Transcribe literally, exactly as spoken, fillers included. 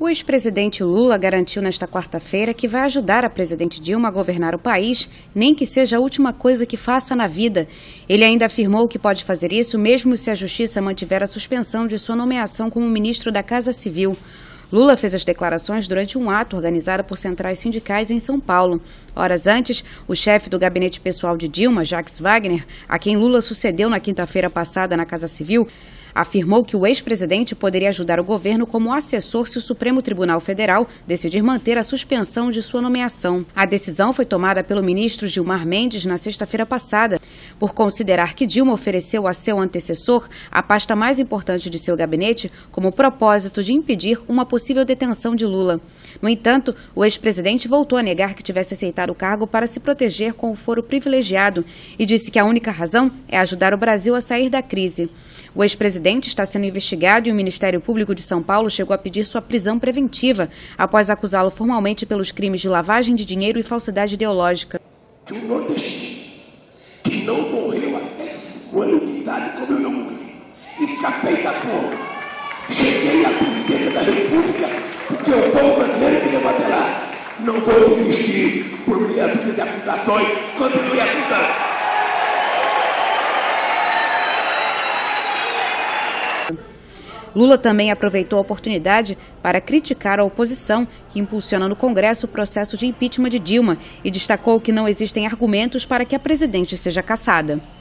O ex-presidente Lula garantiu nesta quarta-feira que vai ajudar a presidente Dilma a governar o país, nem que seja a última coisa que faça na vida. Ele ainda afirmou que pode fazer isso mesmo se a Justiça mantiver a suspensão de sua nomeação como ministro da Casa Civil. Lula fez as declarações durante um ato organizado por centrais sindicais em São Paulo. Horas antes, o chefe do gabinete pessoal de Dilma, Jacques Wagner, a quem Lula sucedeu na quinta-feira passada na Casa Civil, afirmou que o ex-presidente poderia ajudar o governo como assessor se o Supremo Tribunal Federal decidir manter a suspensão de sua nomeação. A decisão foi tomada pelo ministro Gilmar Mendes na sexta-feira passada, por considerar que Dilma ofereceu a seu antecessor a pasta mais importante de seu gabinete como propósito de impedir uma possível detenção de Lula. No entanto, o ex-presidente voltou a negar que tivesse aceitado o cargo para se proteger com o foro privilegiado e disse que a única razão é ajudar o Brasil a sair da crise. O ex-presidente está sendo investigado e o Ministério Público de São Paulo chegou a pedir sua prisão preventiva após acusá-lo formalmente pelos crimes de lavagem de dinheiro e falsidade ideológica. Um nordestino que não morreu até cinco anos de idade como eu não morri. Escapei da fome. Cheguei à presidência da República porque o povo brasileiro me levou até lá. Não vou desistir por meia dúzia de acusações. Continue acusando. Lula também aproveitou a oportunidade para criticar a oposição, que impulsiona no Congresso o processo de impeachment de Dilma, e destacou que não existem argumentos para que a presidente seja cassada.